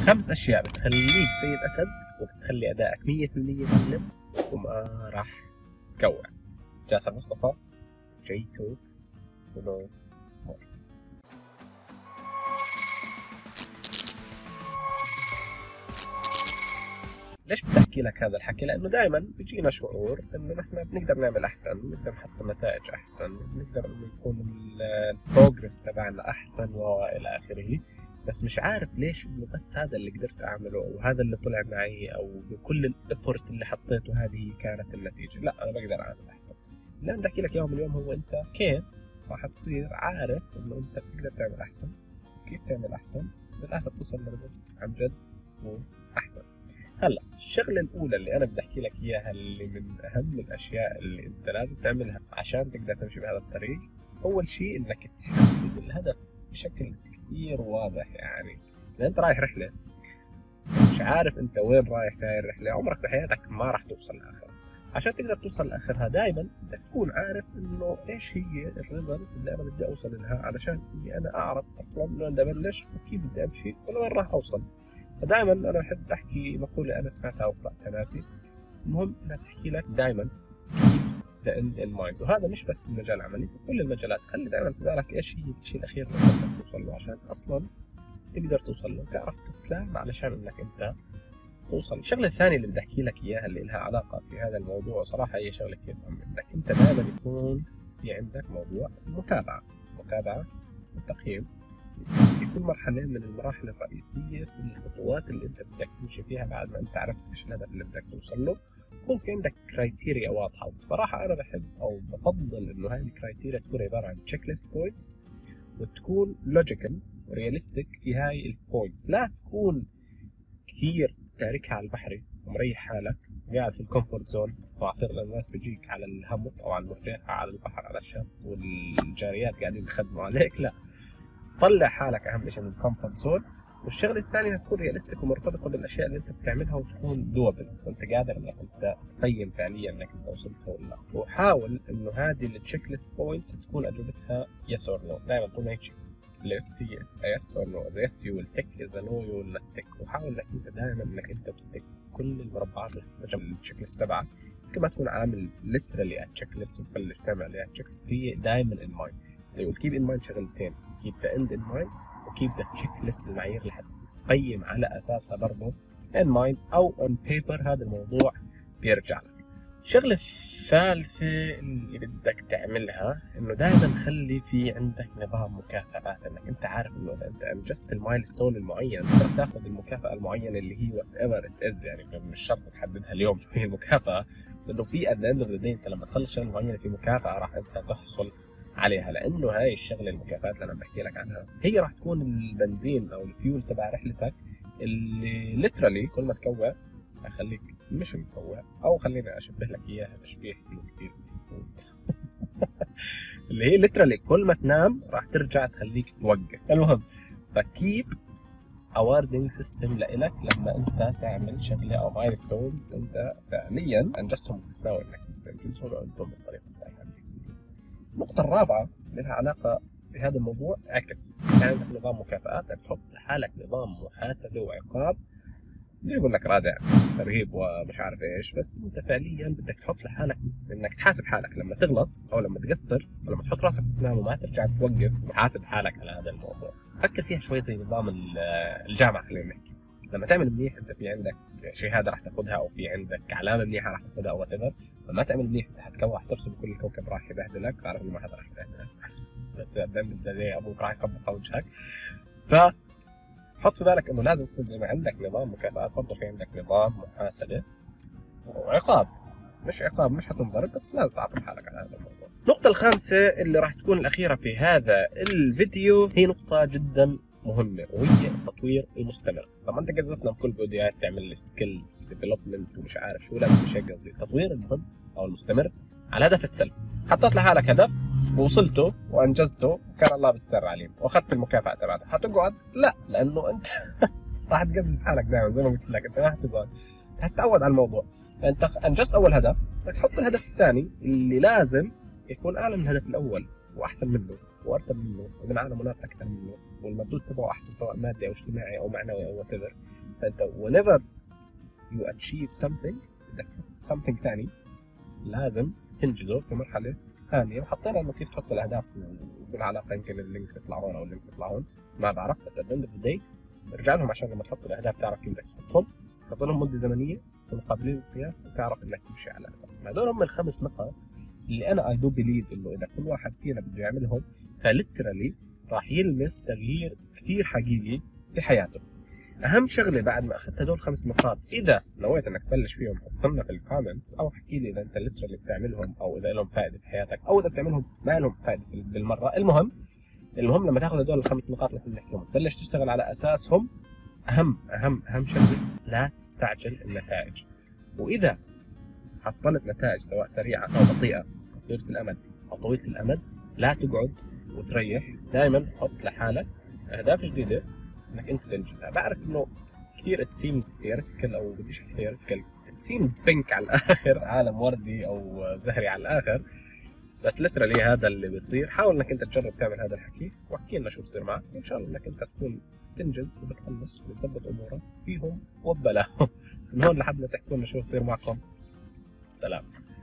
5 اشياء بتخليك سيد اسد وبتخلي ادائك 100% معلم وما راح تكوع. جاسر مصطفى، جي توكس، ونو مور. ليش بدي احكي لك هذا الحكي؟ لانه دائما بيجينا شعور انه نحن بنقدر نعمل احسن، بنقدر نحسن نتائج احسن، بنقدر انه يكون البروجرس تبعنا احسن والى اخره، بس مش عارف ليش انه بس هذا اللي قدرت اعمله او هذا اللي طلع معي او بكل الافورت اللي حطيته هذه كانت النتيجه. لا، انا بقدر اعمل احسن. اللي انا بدي احكي لك اياه من اليوم هو انت كيف راح تصير عارف انه انت بتقدر تعمل احسن، كيف تعمل احسن، بالاخر توصل لريزلتس عن جد واحسن. هلا الشغله الاولى اللي انا بدي احكي لك اياها اللي من اهم الاشياء اللي انت لازم تعملها عشان تقدر تمشي بهذا الطريق، اول شيء انك تحدد الهدف بشكل كثير واضح. يعني اذا انت رايح رحله مش عارف انت وين رايح في هاي الرحله، عمرك بحياتك ما راح توصل لاخرها. عشان تقدر توصل لاخرها دائما بدك تكون عارف انه ايش هي الريزلت اللي انا بدي اوصل لها، علشان اني انا اعرف اصلا من وين بدي ابلش وكيف بدي امشي ولوين راح اوصل. فدائما انا بحب احكي مقوله انا سمعتها وقراتها ناسي، المهم انها بتحكي لك دائما keep the end in mind. وهذا مش بس في المجال العملي، في كل المجالات خلي دائما في بالك ايش هي الشيء الاخير اللي بدك توصل له، عشان اصلا تقدر توصل له، تعرف تبلان علشان انك انت توصل. الشغله الثانيه اللي بدي احكي لك اياها اللي لها علاقه في هذا الموضوع صراحه هي شغله كثير مهمه، انك انت دائما يكون في عندك موضوع المتابعه والتقييم في كل مرحلة من المراحل الرئيسية في الخطوات اللي انت بدك تمشي فيها بعد ما انت عرفت ايش الهدف اللي بدك توصل له. يكون في عندك كرايتيريا واضحة، وبصراحة انا بحب او بفضل انه هاي الكرايتيريا تكون عبارة عن تشيك ليست بوينتس، وتكون لوجيكال ورياليستيك في هاي البوينتس. لا تكون كثير تاركها على البحري ومريح حالك قاعد في الكومفورت زون، وعصير الناس بيجيك على الهمك او على المرجحة على البحر على الشط والجاريات قاعدين يخدموا عليك. لا، طلع حالك اهم شيء من الكومفورت زون. والشغله الثانيه تكون رياليستيك ومرتبطه بالاشياء اللي انت بتعملها وتكون دوبل، وانت قادر انك انت تقيم فعليا انك انت وصلتها ولا لا. وحاول انه هذه التشيك ليست بوينتس تكون اجوبتها يس اور نو. دائما طول ما هي تشيك ليست هي اتس يس اور نو، اذا يس يو ويل تك، اذا نو يو ويل نوت تك. وحاول انك انت دائما انك انت تتك كل المربعات اللي تحتاجها من التشيك ليست تبعك، كما تكون عامل ليترالي التشيك ليست وتبلش تعمل عليها تشيكس، بس هي دائما ان مايند. كيب ان مايند شغلتين، كيب ذا اند ان مايند وكيب ذا تشيك ليست، المعايير اللي حتقيم على اساسها برضه ان مايند او اون بيبر. هذا الموضوع بيرجع لك. الشغله الثالثه اللي بدك تعملها انه دائما خلي في عندك نظام مكافآت، انك انت عارف انه اذا انت انجزت المايلستون المعين بدك تاخذ المكافاه المعينه اللي هي وات ايفر ات از. يعني مش شرط تحددها اليوم شو هي المكافاه، بس انه في ات ذا اند اوف ذا داي انت لما تخلص شغله معينه في مكافاه راح انت تحصل عليها. لانه هاي الشغله المكافآت اللي انا بحكي لك عنها هي راح تكون البنزين او الفيول تبع رحلتك، اللي ليترالي كل ما تكوع اخليك مش مكوع، او خليني اشبه لك اياها تشبيه كثير اللي هي ليترالي كل ما تنام راح ترجع تخليك توقف. المهم فكيب اواردنج سيستم لإلك لما انت تعمل شغله او مايلستونز انت فعليا انجزتهم، بتحاول انك تنجزهم وانتم بالطريقه الصحيحه. النقطة الرابعة لها علاقة بهذا الموضوع عكس، يعني عندك نظام مكافآت، بدك تحط لحالك نظام محاسبة وعقاب. بدي أقول لك رادع ترهيب ومش عارف إيش، بس أنت فعليا بدك تحط لحالك إنك تحاسب حالك لما تغلط أو لما تقصر أو لما تحط راسك وتنام وما ترجع توقف وتحاسب حالك على هذا الموضوع. فكر فيها شوي زي نظام الجامعة. خلينا نحكي لما تعمل منيح أنت في عندك شهادة راح تاخذها أو في عندك علامة منيحة راح تاخذها أو whatever. لما تعمل منيح انت حتكوح ترسم كل الكوكب راح يبهدلك، عارف انه ما حدا راح يبهدلك بس قدام ابوك راح يخبط على وجهك. فحط في بالك انه لازم يكون زي ما عندك نظام مكافآت برضه في عندك نظام محاسبه وعقاب. مش عقاب مش حتنضرب، بس لازم تعاقب حالك على هذا الموضوع. النقطه الخامسه اللي راح تكون الاخيره في هذا الفيديو هي نقطه جدا مهمه، وهي التطوير المستمر. طبعا انت قززنا بكل فيديوهات تعمل لي سكيلز ديفلوبمنت ومش عارف شو، لا مش هيك قصدي. التطوير المهم او المستمر على هدف تسلف. حطيت لحالك هدف ووصلته وانجزته وكان الله بالسر عليم واخذت المكافاه تبعته، حتقعد؟ لا، لانه انت راح تقزز حالك دائما زي ما قلت لك، انت ما حتقعد، حتتعود على الموضوع. انت انجزت اول هدف، بدك تحط الهدف الثاني اللي لازم يكون اعلى من الهدف الاول واحسن منه، وارتب منه ومن عالم ناس اكثر منه والمردود تبعه احسن سواء مادي او اجتماعي او معنوي او whatever. فانت whenever you achieve something بدك something ثاني لازم تنجزه في مرحله ثانيه. وحطينا انه كيف تحط الاهداف وشو العلاقه، يمكن اللينك يطلع هون او اللينك يطلع هون ما بعرف، بس at the end of the day ارجع لهم عشان لما تحط الاهداف تعرف كيف بدك تحطهم، تحط لهم مده زمنيه ومقابلين القياس وتعرف انك تمشي على اساسهم. هذول هم الخمس نقاط اللي انا اي دو بليف انه اذا كل واحد فينا بده يعملهم فليترالي راح يلمس تغيير كثير حقيقي في حياته. اهم شغله بعد ما اخذت هدول 5 نقاط، اذا نويت انك تبلش فيهم حط لنا في الكومنتس او احكي لي اذا انت ليترالي بتعملهم او اذا لهم فائده في حياتك او اذا بتعملهم ما لهم فائده بالمره. المهم لما تاخذ هدول ال5 نقاط اللي احنا بنحكيهم تبلش تشتغل على اساسهم. اهم شغله لا تستعجل النتائج، واذا حصلت نتائج سواء سريعه او بطيئه قصيره الامد او طويله الامد لا تقعد وتريح، دائما حط لحالك اهداف جديده انك انت تنجزها. بعرف انه كثير it seems theoretical او بديش احكي theoretical، it seems pink على الاخر، عالم وردي او زهري على الاخر، بس ليترالي هذا اللي بيصير. حاول انك انت تجرب تعمل هذا الحكي واحكي لنا شو بصير معك، ان شاء الله انك انت تكون تنجز وبتخلص وبتظبط امورك فيهم وببلاهم. من هون لحد ما تحكوا لنا شو بصير معكم. سلام.